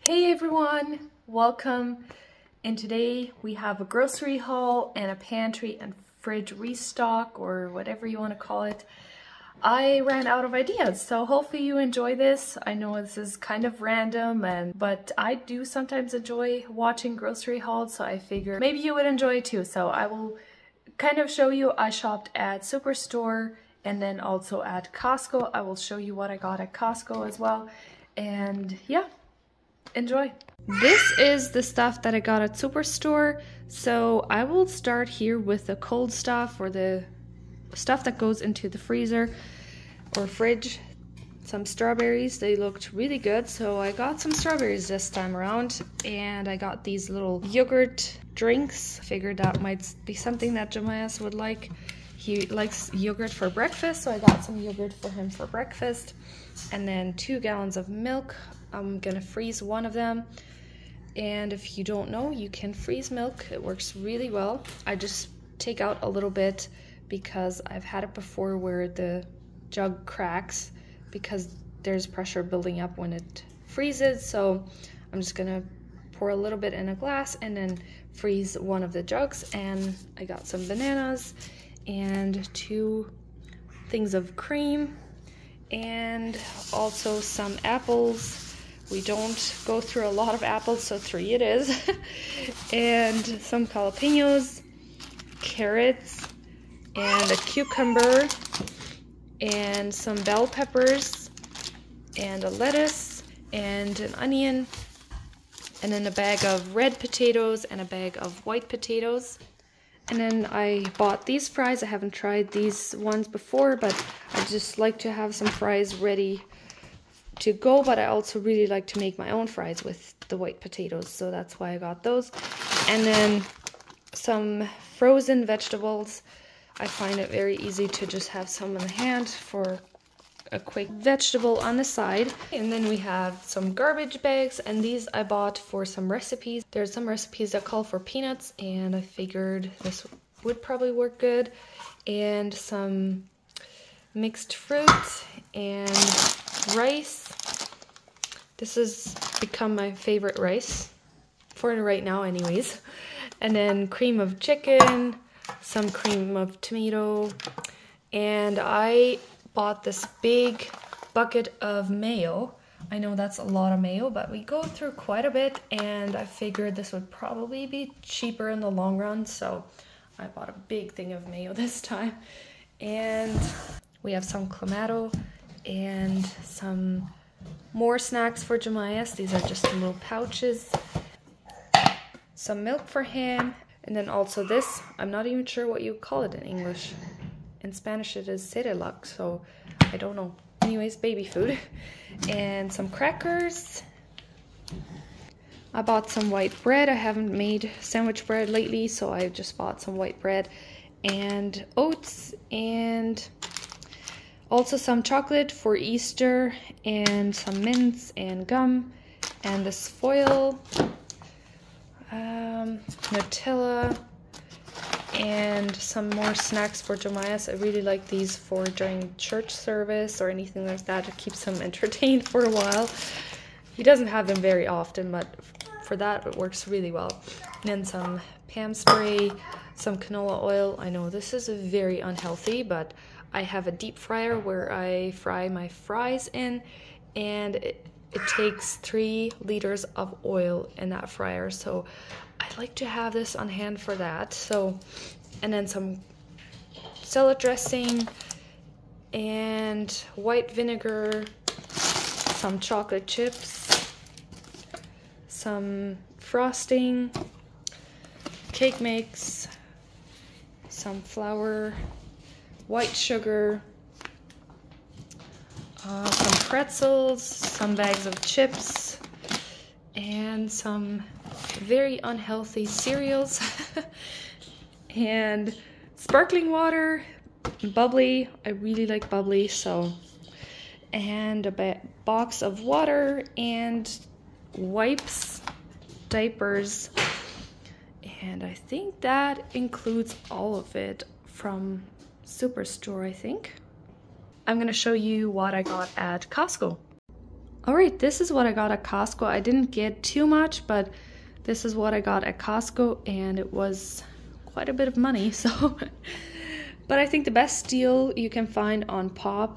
Hey everyone, welcome. And today we have a grocery haul and a pantry and fridge restock, or whatever you want to call it. I ran out of ideas, so hopefully you enjoy this. I know this is kind of random, but I do sometimes enjoy watching grocery hauls, so I figure maybe you would enjoy it too. So I will kind of show you. I shopped at Superstore and then also at CASTCO. I will show you what I got at CASTCO as well. And yeah, enjoy. This is the stuff that I got at Superstore. So I will start here with the cold stuff, or the stuff that goes into the freezer or fridge. Some strawberries, they looked really good, so I got some strawberries this time around. And I got these little yogurt drinks. Figured that might be something that Jemias would like. He likes yogurt for breakfast, so I got some yogurt for him for breakfast. And then 2 gallons of milk. I'm gonna freeze one of them. And if you don't know, you can freeze milk. It works really well. I just take out a little bit because I've had it before where the jug cracks because there's pressure building up when it freezes. So I'm just gonna pour a little bit in a glass and then freeze one of the jugs. And I got some bananas and 2 things of cream and also some apples. We don't go through a lot of apples, so 3 it is. And some jalapenos, carrots, and a cucumber, and some bell peppers, and a lettuce, and an onion, and then a bag of red potatoes and a bag of white potatoes. And then I bought these fries. I haven't tried these ones before, but I just like to have some fries ready to go, but I also really like to make my own fries with the white potatoes, so that's why I got those. And then some frozen vegetables. I find it very easy to just have some in the hand for a quick vegetable on the side. And then we have some garbage bags, and these I bought for some recipes. There's some recipes that call for peanuts, and I figured this would probably work good. And some mixed fruit and rice. This has become my favorite rice for right now anyways. And then cream of chicken, some cream of tomato, and I bought this big bucket of mayo. I know that's a lot of mayo, but we go through quite a bit, and I figured this would probably be cheaper in the long run, so I bought a big thing of mayo this time. And we have some clamato and some more snacks for Jemias. These are just little pouches. Some milk for him, and then also this. I'm not even sure what you call it in English. In Spanish it is cerelac, so I don't know. Anyways, baby food. And some crackers. I bought some white bread. I haven't made sandwich bread lately, so I just bought some white bread and oats, and also some chocolate for Easter, and some mints and gum, and this foil, Nutella, and some more snacks for Jemias. I really like these for during church service or anything like that. It keeps him entertained for a while. He doesn't have them very often, but for that it works really well. And then some Pam spray, some canola oil. I know this is very unhealthy, but I have a deep fryer where I fry my fries in, and it takes 3 liters of oil in that fryer, so I like to have this on hand for that. So, and then some salad dressing and white vinegar, some chocolate chips, some frosting, cake mix, some flour, white sugar, some pretzels, some bags of chips, and some very unhealthy cereals, and sparkling water, bubbly. I really like bubbly, so, and a box of water and wipes, diapers, and I think that includes all of it from Superstore, I think. I'm gonna show you what I got at CASTCO. Alright, this is what I got at Costco. I didn't get too much, but this is what I got at Costco, and it was quite a bit of money, so... But I think the best deal you can find on pop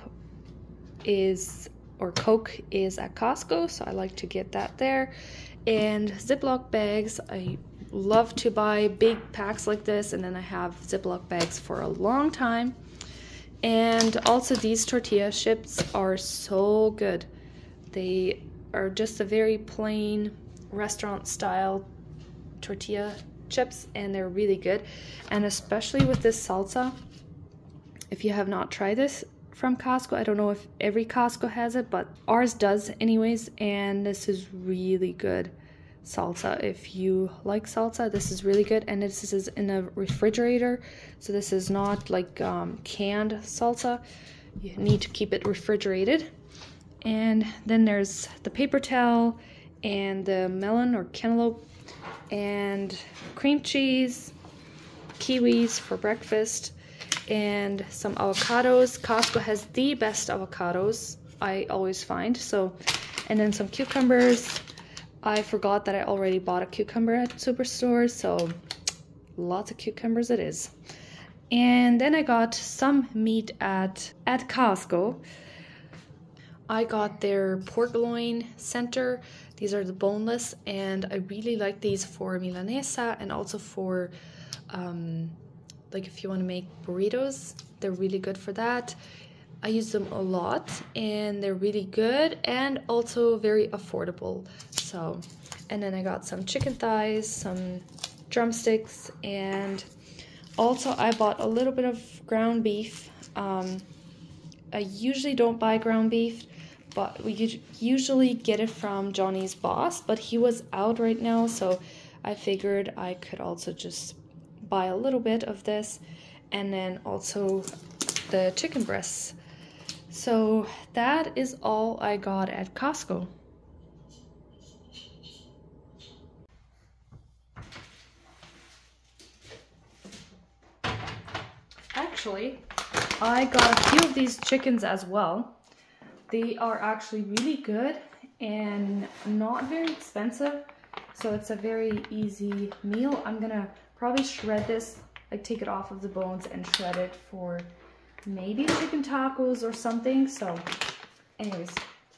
is, or Coke, is at Costco, so I like to get that there. And Ziploc bags, I love to buy big packs like this, and then I have Ziploc bags for a long time. And also these tortilla chips are so good. They are just a very plain restaurant style tortilla chips, and they're really good. And especially with this salsa, if you have not tried this from Costco, I don't know if every Costco has it, but ours does anyways, and this is really good salsa. If you like salsa, this is really good, and this is in a refrigerator, so this is not like canned salsa. You need to keep it refrigerated. And then there's the paper towel and the melon or cantaloupe and cream cheese, kiwis for breakfast, and some avocados. Costco has the best avocados, I always find. So, and then some cucumbers. I forgot that I already bought a cucumber at Superstore, so lots of cucumbers it is. And then I got some meat at Costco. I got their pork loin center. These are the boneless, and I really like these for milanesa and also for like if you want to make burritos, they're really good for that. I use them a lot, and they're really good and also very affordable. So, and then I got some chicken thighs, some drumsticks, and also I bought a little bit of ground beef. I usually don't buy ground beef, but we usually get it from Johnny's boss, but he was out right now, so I figured I could also just buy a little bit of this, and then also the chicken breasts. So that is all I got at Costco. Actually, I got a few of these chickens as well. They are actually really good and not very expensive, so it's a very easy meal. I'm gonna probably shred this, like take it off of the bones and shred it for maybe chicken tacos or something. So anyways,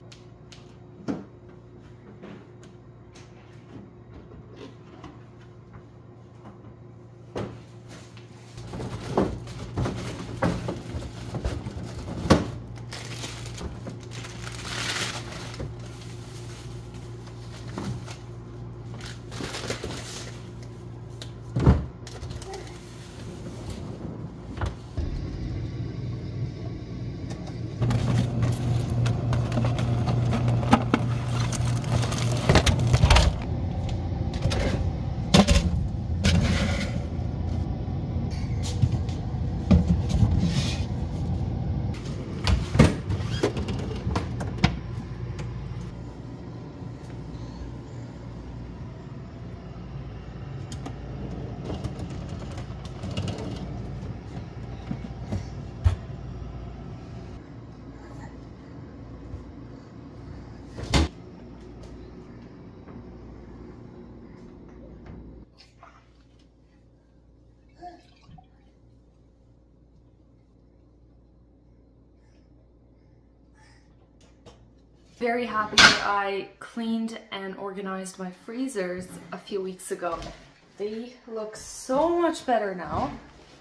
very happy that I cleaned and organized my freezers a few weeks ago. They look so much better now.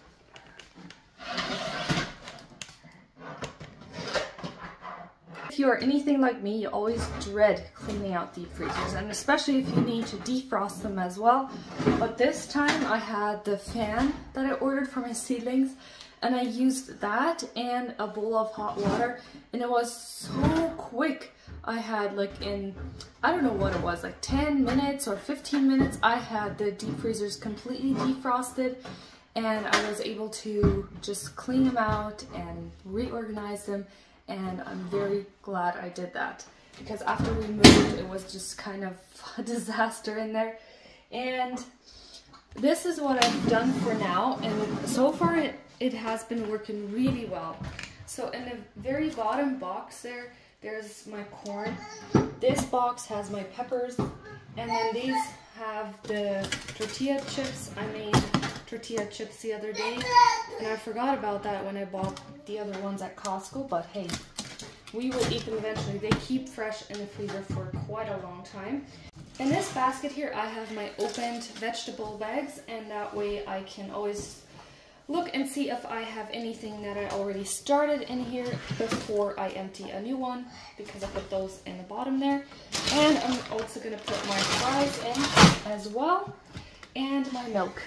If you are anything like me, you always dread cleaning out deep freezers, and especially if you need to defrost them as well. But this time I had the fan that I ordered for my seedlings, and I used that and a bowl of hot water, and it was so quick. I had like in, I don't know what it was, like 10 minutes or 15 minutes, I had the deep freezers completely defrosted, and I was able to just clean them out and reorganize them, and I'm very glad I did that, because after we moved it was just kind of a disaster in there. And this is what I've done for now, and so far it has been working really well. So in the very bottom box there, There's my corn. This box has my peppers. And then these have the tortilla chips. I made tortilla chips the other day. And I forgot about that when I bought the other ones at CASTCO. But hey, we will eat them eventually. They keep fresh in the freezer for quite a long time. In this basket here, I have my opened vegetable bags, and that way I can always look and see if I have anything that I already started in here before I empty a new one, because I put those in the bottom there. And I'm also gonna put my fries in as well, and my milk.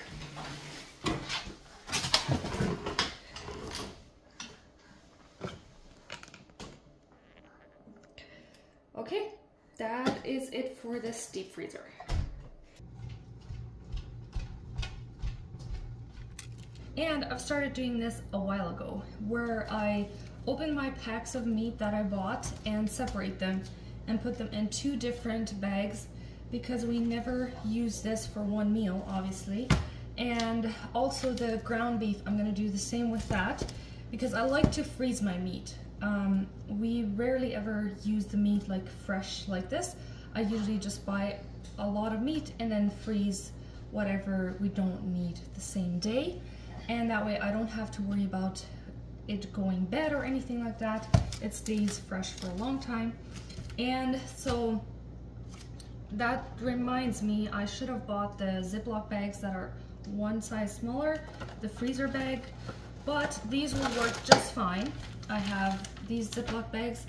Okay, that is it for this deep freezer. And I've started doing this a while ago, where I open my packs of meat that I bought and separate them and put them in 2 different bags, because we never use this for one meal, obviously. And also the ground beef, I'm gonna do the same with that, because I like to freeze my meat. We rarely ever use the meat like fresh like this. I usually just buy a lot of meat and then freeze whatever we don't need the same day. And that way I don't have to worry about it going bad or anything like that. It stays fresh for a long time. And so that reminds me, I should have bought the Ziploc bags that are one size smaller, the freezer bag, but these will work just fine. I have these Ziploc bags.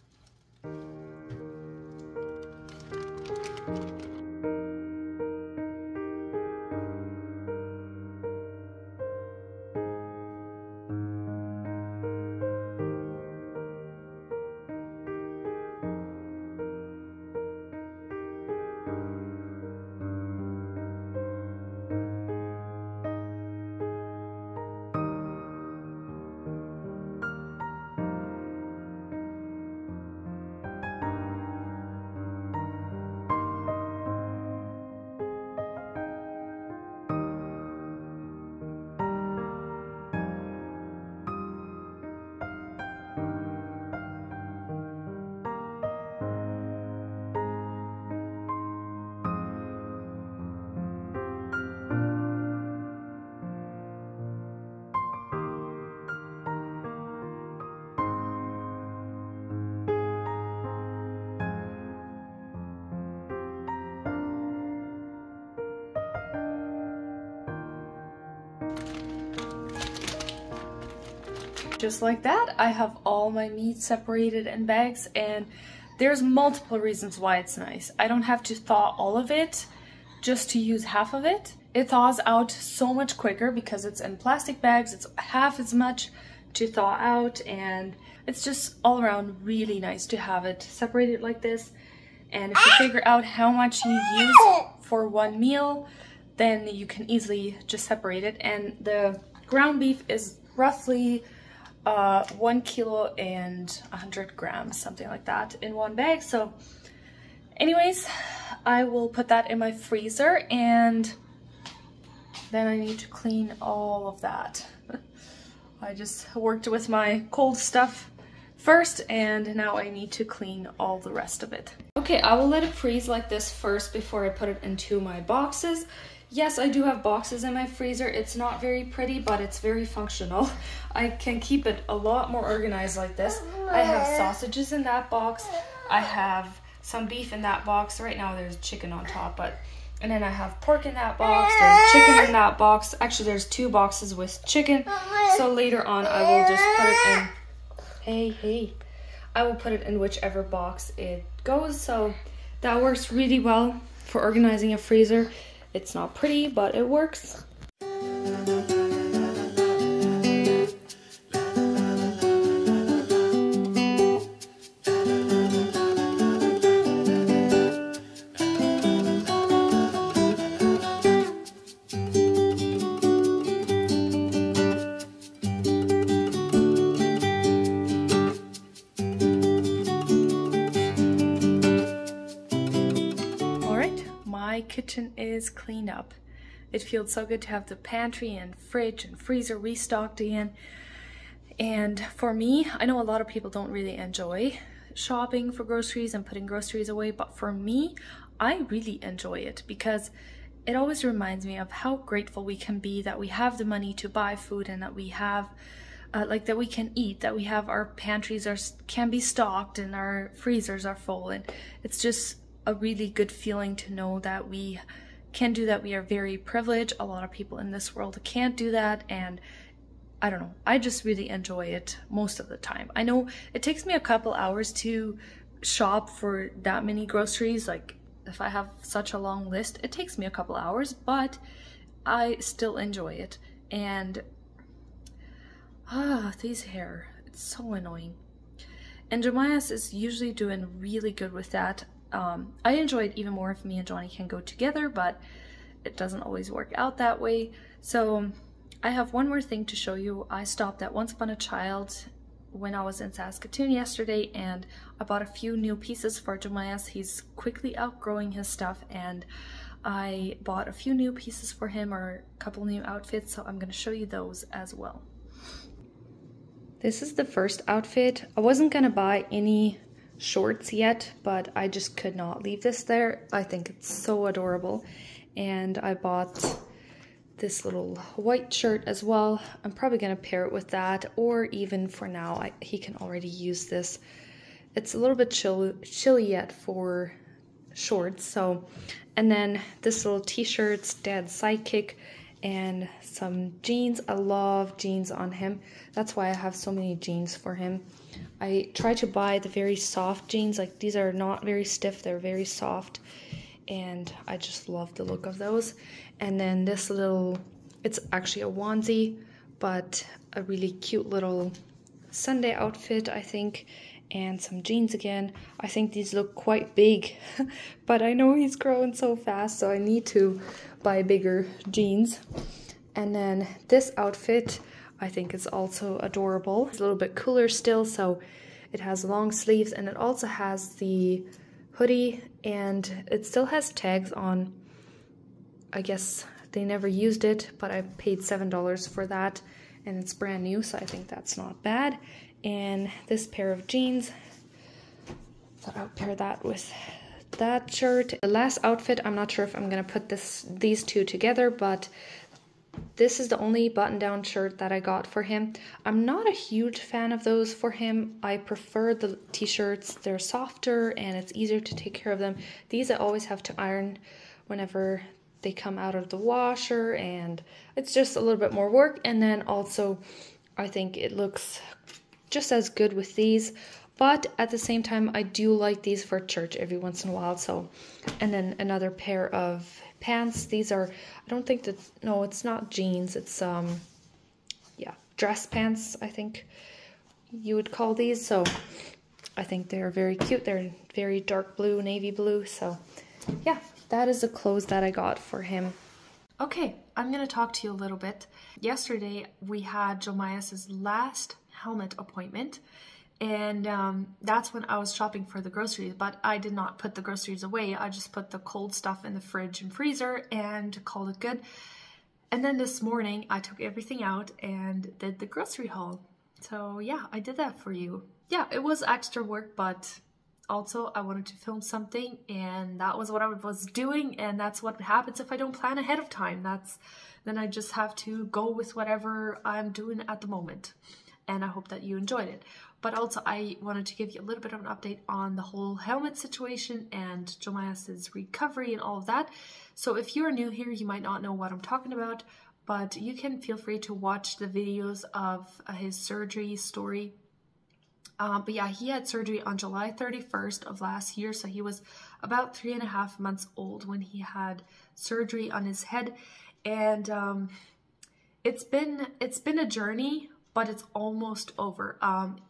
Just like that, I have all my meat separated in bags, and there's multiple reasons why it's nice. I don't have to thaw all of it just to use half of it. It thaws out so much quicker because it's in plastic bags. It's half as much to thaw out, and it's just all around really nice to have it separated like this. And if you figure out how much you use for one meal, then you can easily just separate it. And the ground beef is roughly 1 kilo and 100 grams, something like that, in one bag. So anyways, I will put that in my freezer, and then I need to clean all of that. I just worked with my cold stuff first, and now I need to clean all the rest of it. Okay, I will let it freeze like this first before I put it into my boxes. Yes, I do have boxes in my freezer. It's not very pretty, but it's very functional. I can keep it a lot more organized like this. I have sausages in that box. I have some beef in that box. Right now there's chicken on top, and then I have pork in that box. There's chicken in that box. Actually, there's 2 boxes with chicken. So later on, I will just put it in. Hey. I will put it in whichever box it goes. So that works really well for organizing a freezer. It's not pretty, but it works. My kitchen is cleaned up. It feels so good to have the pantry and fridge and freezer restocked again. And for me, I know a lot of people don't really enjoy shopping for groceries and putting groceries away, but for me, I really enjoy it because it always reminds me of how grateful we can be that we have the money to buy food and that we have like that we can eat, that we have our pantries can be stocked and our freezers are full, and it's just a really good feeling to know that we can do that. We are very privileged. A lot of people in this world can't do that, and I don't know, I just really enjoy it most of the time. I know it takes me a couple hours to shop for that many groceries. Like if I have such a long list, it takes me a couple hours, but I still enjoy it. And these hair, it's so annoying. And Jemias is usually doing really good with that. I enjoy it even more if me and Johnny can go together, but it doesn't always work out that way. So I have one more thing to show you. I stopped at Once Upon a Child when I was in Saskatoon yesterday, and I bought a few new pieces for Jemias. He's quickly outgrowing his stuff, and I bought a few new pieces for him, or a couple new outfits, so I'm going to show you those as well. This is the first outfit. I wasn't gonna buy any shorts yet, but I just could not leave this there. I think it's so adorable. And I bought this little white shirt as well. I'm probably gonna pair it with that, or even for now, he can already use this. It's a little bit chilly yet for shorts, so. And then this little t-shirt's Dad's Sidekick, and some jeans. I love jeans on him. That's why I have so many jeans for him. I try to buy the very soft jeans. Like, these are not very stiff, they're very soft, and I just love the look of those. And then this little, it's actually a onesie, but a really cute little Sunday outfit, I think, and some jeans again. I think these look quite big, but I know he's growing so fast, so I need to buy bigger jeans. And then this outfit I think is also adorable. It's a little bit cooler still, so it has long sleeves, and it also has the hoodie, and it still has tags on. I guess they never used it, but I paid $7 for that, and it's brand new, so I think that's not bad. And this pair of jeans, thought I would pair that with that shirt. The last outfit, I'm not sure if I'm gonna put these two together, but this is the only button-down shirt that I got for him. I'm not a huge fan of those for him. I prefer the t-shirts. They're softer and it's easier to take care of them. These I always have to iron whenever they come out of the washer, and it's just a little bit more work. And then also I think it looks just as good with these, but at the same time I do like these for church every once in a while. So, and then another pair of pants. These are, I don't think that, no, it's not jeans, it's yeah, dress pants, I think you would call these. So I think they're very cute. They're very dark blue, navy blue. So yeah, that is the clothes that I got for him. Okay, I'm gonna talk to you a little bit. Yesterday we had Jemias' last helmet appointment, and that's when I was shopping for the groceries, but I did not put the groceries away. I just put the cold stuff in the fridge and freezer and called it good. And then this morning I took everything out and did the grocery haul. So yeah, I did that for you. Yeah, it was extra work, but also I wanted to film something, and that was what I was doing, and that's what happens if I don't plan ahead of time. Then I just have to go with whatever I'm doing at the moment. And I hope that you enjoyed it. But also I wanted to give you a little bit of an update on the whole helmet situation and Jemias' recovery and all of that. So if you're new here, you might not know what I'm talking about, but you can feel free to watch the videos of his surgery story. But yeah, he had surgery on July 31st of last year, so he was about 3.5 months old when he had surgery on his head. And it's been a journey, but it's almost over.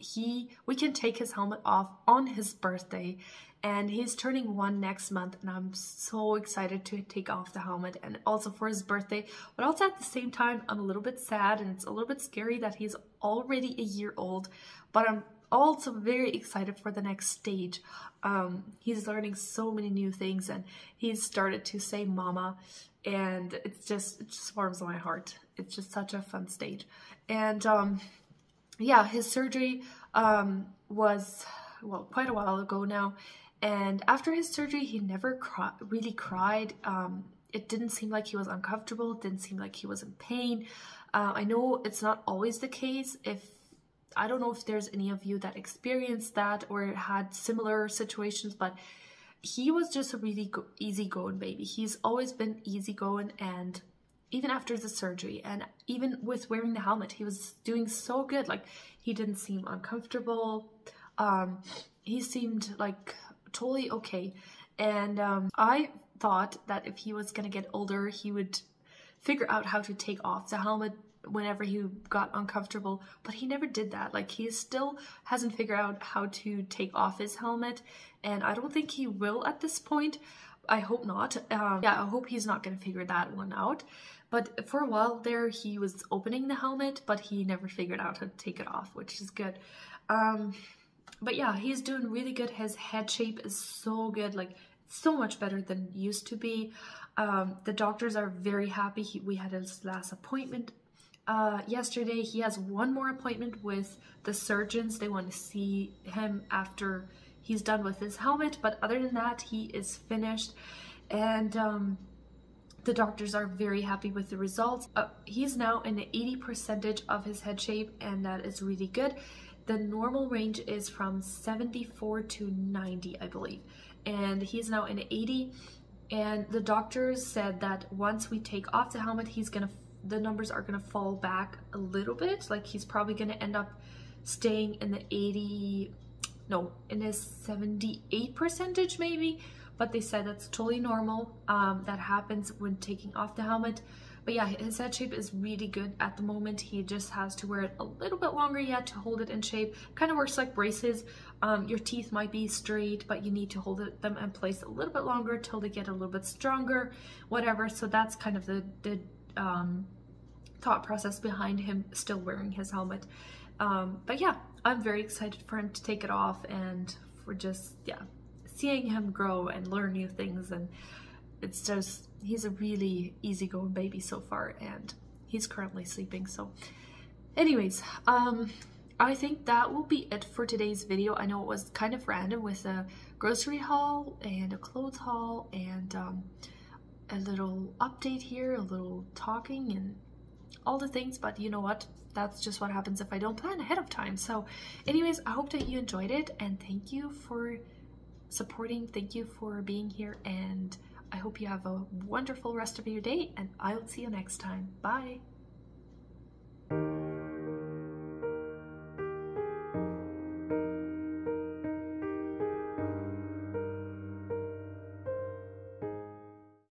We can take his helmet off on his birthday, and he's turning 1 next month, and I'm so excited to take off the helmet, and also for his birthday. But also at the same time, I'm a little bit sad, and it's a little bit scary that he's already a year old, but I'm also very excited for the next stage. He's learning so many new things, and he's started to say mama, and it just warms my heart. It's just such a fun stage. And yeah, his surgery was well, quite a while ago now. And after his surgery, he never really cried. It didn't seem like he was uncomfortable. It didn't seem like he was in pain. I know it's not always the case. I don't know if there's any of you that experienced that or had similar situations, but he was just a really easygoing baby. He's always been easygoing, and even after the surgery and even with wearing the helmet, he was doing so good. Like, he didn't seem uncomfortable. He seemed like totally okay. And I thought that if he was gonna get older, he would figure out how to take off the helmet whenever he got uncomfortable, but he never did that. Like, he still hasn't figured out how to take off his helmet, and I don't think he will at this point. I hope not. Yeah, I hope he's not gonna figure that one out. But for a while there, he was opening the helmet, but he never figured out how to take it off, which is good. But yeah, he's doing really good. His head shape is so good, like so much better than it used to be. The doctors are very happy. We had his last appointment yesterday. He has one more appointment with the surgeons. They want to see him after he's done with his helmet, but other than that, he is finished. And the doctors are very happy with the results. He's now in the 80% of his head shape, and that is really good. The normal range is from 74 to 90, I believe, and he's now in 80. And the doctors said that once we take off the helmet, the numbers are gonna fall back a little bit. Like, he's probably gonna end up staying in the 78% maybe. But they said that's totally normal. That happens when taking off the helmet. But yeah, his head shape is really good at the moment. He just has to wear it a little bit longer yet to hold it in shape. Kind of works like braces. Your teeth might be straight, but you need to hold them in place a little bit longer till they get a little bit stronger, whatever. So that's kind of the thought process behind him still wearing his helmet. But yeah, I'm very excited for him to take it off, and for just, yeah, seeing him grow and learn new things. And it's just, he's a really easygoing baby so far, and he's currently sleeping. So anyways, I think that will be it for today's video. I know it was kind of random with a grocery haul and a clothes haul and a little update here, a little talking and all the things, but you know what? That's just what happens if I don't plan ahead of time. So anyways, I hope that you enjoyed it, and thank you for supporting. Thank you for being here, and I hope you have a wonderful rest of your day, and I'll see you next time. Bye.